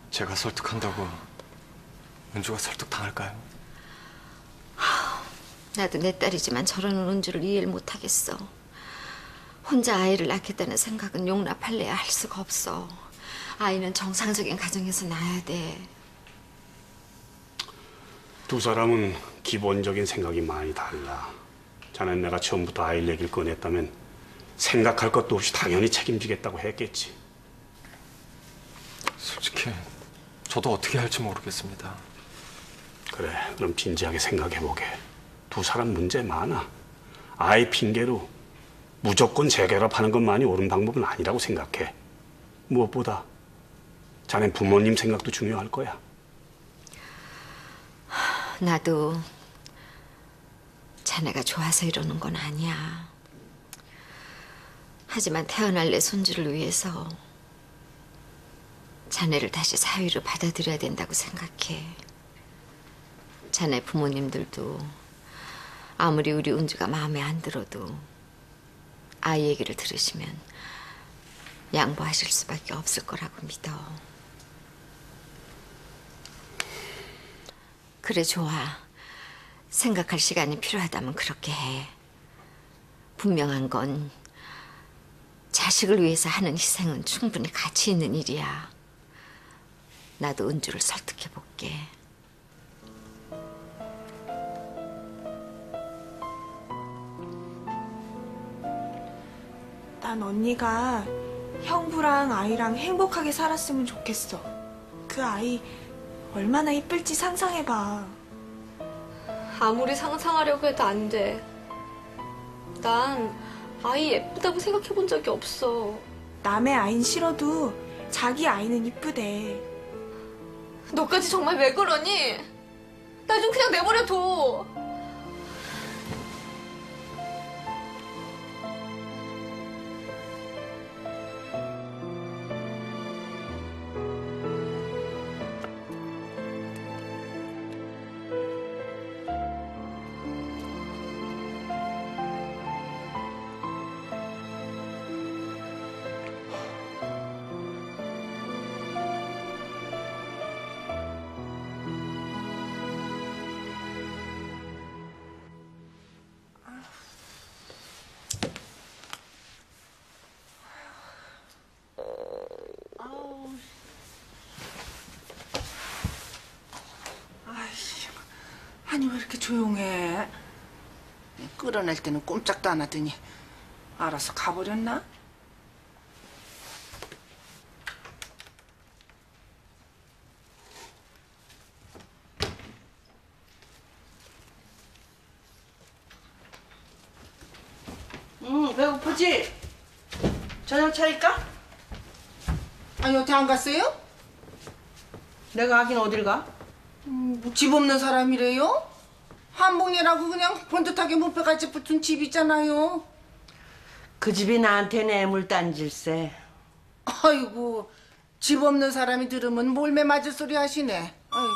제가 설득한다고 은주가 설득당할까요? 나도 내 딸이지만 저러는 은주를 이해를 못하겠어. 혼자 아이를 낳겠다는 생각은 용납할래야 할 수가 없어. 아이는 정상적인 가정에서 낳아야 돼. 두 사람은 기본적인 생각이 많이 달라. 자넨 내가 처음부터 아이를 얘기를 꺼냈다면 생각할 것도 없이 당연히 책임지겠다고 했겠지. 솔직히 저도 어떻게 할지 모르겠습니다. 그래, 그럼 진지하게 생각해보게. 두 사람 문제 많아. 아이 핑계로 무조건 재결합하는 것만이 옳은 방법은 아니라고 생각해. 무엇보다 자넨 부모님 생각도 중요할 거야. 나도 자네가 좋아서 이러는 건 아니야. 하지만 태어날 내 손주를 위해서 자네를 다시 사위로 받아들여야 된다고 생각해. 자네 부모님들도 아무리 우리 은주가 마음에 안 들어도 아이 얘기를 들으시면 양보하실 수밖에 없을 거라고 믿어. 그래, 좋아. 생각할 시간이 필요하다면 그렇게 해. 분명한 건 자식을 위해서 하는 희생은 충분히 가치 있는 일이야. 나도 은주를 설득해 볼게. 난 언니가 형부랑 아이랑 행복하게 살았으면 좋겠어. 그 아이 얼마나 이쁠지 상상해봐. 아무리 상상하려고 해도 안 돼. 난 아이 예쁘다고 생각해 본 적이 없어. 남의 아이는 싫어도 자기 아이는 이쁘대. 너까지 정말 왜 그러니? 나 좀 그냥 내버려둬. 아니 왜 이렇게 조용해? 끌어낼 때는 꼼짝도 안 하더니 알아서 가버렸나? 배고프지? 저녁 차릴까? 아니 어디 안 갔어요? 내가 가긴 어딜 가? 집 없는 사람이래요? 한복이라고 그냥 번듯하게 무패같이 붙은 집 있잖아요. 그 집이 나한테 뇌물단질세. 아이고 집 없는 사람이 들으면 몰매 맞을 소리 하시네. 아이고.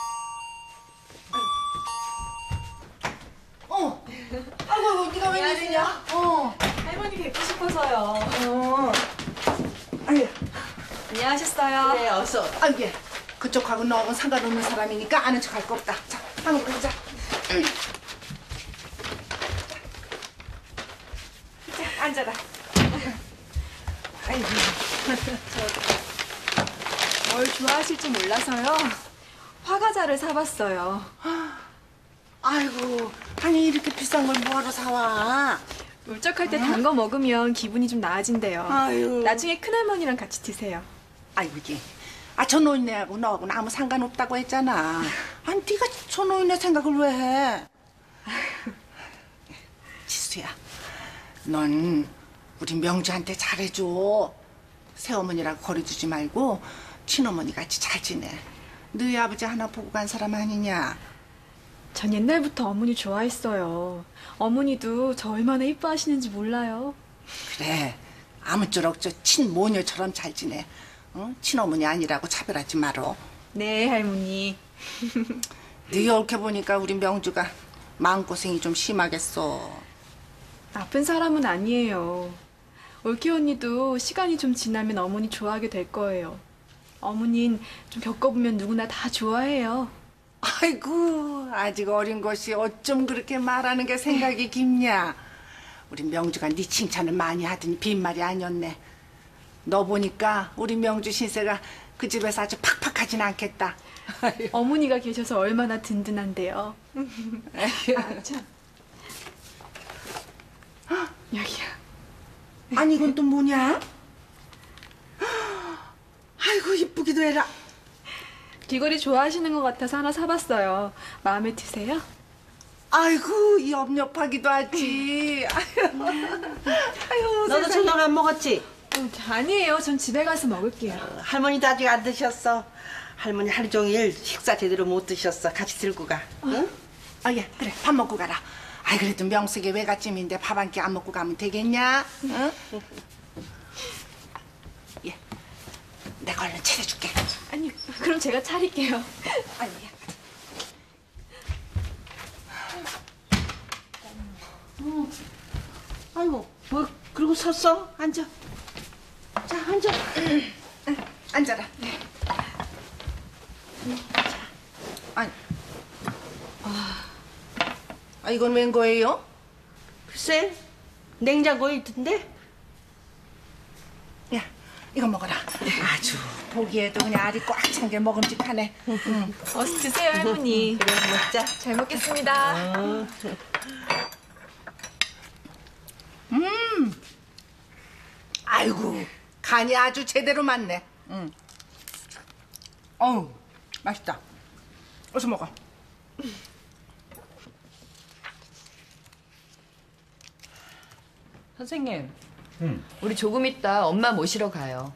아이고 네가 웬일이냐? 할머니 뵙고 싶어서요. 아유 안녕하셨어요. 그래 어서. 아이고 그쪽하고 너하고는 상관없는 사람이니까 아는 척 할 거 없다. 자 한번 보자. 자, 앉아라. 아이고. 뭘 좋아하실 줄 몰라서요. 화과자를 사봤어요. 아이고 아니 이렇게 비싼 걸 뭐하러 사와? 울적할 때 단 거 먹으면 기분이 좀 나아진대요. 아유. 나중에 큰할머니랑 같이 드세요. 아이고 이게 저 노인네하고 너하고는 아무 상관없다고 했잖아. 아니 네가 저 노인네 생각을 왜 해? 지수야 넌 우리 명주한테 잘해줘. 새어머니라고 거리두지 말고 친어머니 같이 잘 지내. 너희 아버지 하나 보고 간 사람 아니냐? 전 옛날부터 어머니 좋아했어요. 어머니도 저 얼마나 이뻐하시는지 몰라요. 그래 아무쪼록 저 친모녀처럼 잘 지내. 친어머니 아니라고 차별하지 말어. 네, 할머니. 네 옳게 보니까 우리 명주가 마음고생이 좀 심하겠어. 나쁜 사람은 아니에요. 올케 언니도 시간이 좀 지나면 어머니 좋아하게 될 거예요. 어머닌 좀 겪어보면 누구나 다 좋아해요. 아이고, 아직 어린 것이 어쩜 그렇게 말하는 게 생각이 깊냐. 우리 명주가 네 칭찬을 많이 하더니 빈말이 아니었네. 너 보니까 우리 명주 신세가 그 집에서 아주 팍팍하진 않겠다. 어머니가 계셔서 얼마나 든든한데요. 참. 여기요. 아니 이건 또 뭐냐? 아이고 이쁘기도 해라. 귀걸이 좋아하시는 것 같아서 하나 사봤어요. 마음에 드세요? 아이고 이 업력하기도 하지. 아유, 너도 세상에. 저녁 안 먹었지? 아니에요. 전 집에 가서 먹을게요. 할머니도 아직 안 드셨어. 할머니 하루 종일 식사 제대로 못 드셨어. 같이 들고 가. 응? 아, 예, 그래 밥 먹고 가라. 아이 그래도 명색이 외갓집인데 밥 한 끼 안 먹고 가면 되겠냐? 응? 예, 내가 얼른 차려줄게. 아니, 그럼 제가 차릴게요. 아유, 예. 아이고, 뭐 그러고 섰어? 앉아. 자, 앉아. 앉아라. 아니, 아 이건 웬 거예요? 글쎄, 냉장고에 있던데? 야, 이거 먹어라. 아주 보기에도 그냥 알이 꽉 찬 게 먹음직하네. 어서 드세요, 할머니. 그래, 먹자. 잘 먹겠습니다. 아이고, 간이 아주 제대로 맞네. 어우, 맛있다. 어서 먹어. 선생님, 우리 조금 있다 엄마 모시러 가요.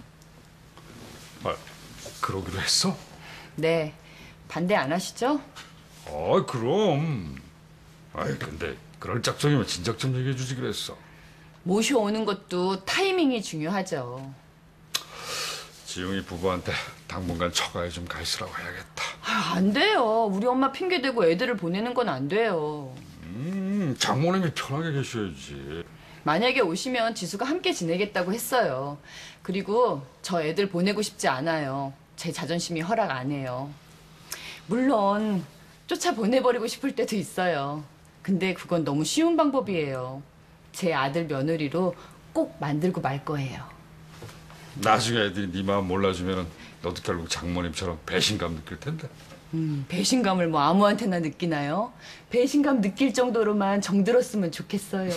아, 그러기로 했어? 네, 반대 안 하시죠? 아, 그럼. 아이, 근데 그럴 작정이면 진작 좀 얘기해 주지 그랬어. 모셔오는 것도 타이밍이 중요하죠. 지웅이 부부한테 당분간 처가에 좀 가 있으라고 해야겠다. 아, 안 돼요. 우리 엄마 핑계대고 애들을 보내는 건 안 돼요. 장모님이 편하게 계셔야지. 만약에 오시면 지수가 함께 지내겠다고 했어요. 그리고 저 애들 보내고 싶지 않아요. 제 자존심이 허락 안 해요. 물론 쫓아 보내버리고 싶을 때도 있어요. 근데 그건 너무 쉬운 방법이에요. 제 아들 며느리로 꼭 만들고 말 거예요. 나중에 애들이 네 마음 몰라주면은 너도 결국 장모님처럼 배신감 느낄 텐데. 배신감을 뭐 아무한테나 느끼나요? 배신감 느낄 정도로만 정들었으면 좋겠어요.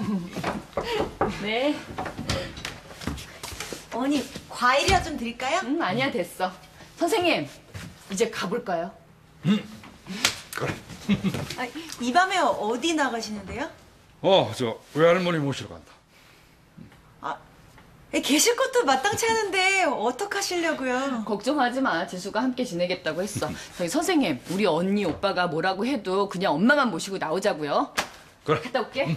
네. 어머니, 과일이라 좀 드릴까요? 아니야, 됐어. 선생님, 이제 가볼까요? 그래. 아, 이 밤에 어디 나가시는데요? 저 외할머니 모시러 간다. 계실 것도 마땅치 않은데 어떡하시려고요? 걱정하지 마. 지수가 함께 지내겠다고 했어. 저기 선생님, 우리 언니, 오빠가 뭐라고 해도 그냥 엄마만 모시고 나오자고요. 그래. 갔다 올게.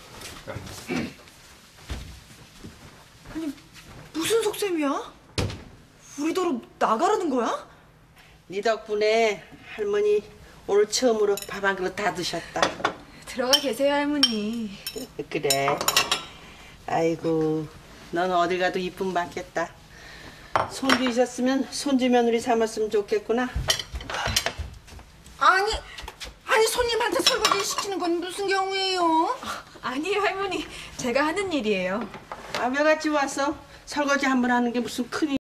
무슨 속셈이야? 우리 도로 나가라는 거야? 네 덕분에 할머니 오늘 처음으로 밥 한 그릇 다 드셨다. 들어가 계세요, 할머니. 그래. 아이고, 넌 어딜 가도 이쁨 받겠다. 손주 있었으면 손주 며느리 삼았으면 좋겠구나. 아니 손님한테 설거지 시키는 건 무슨 경우예요? 아니에요, 할머니. 제가 하는 일이에요. 아, 외갓집 와서 설거지 한 번 하는 게 무슨 큰일.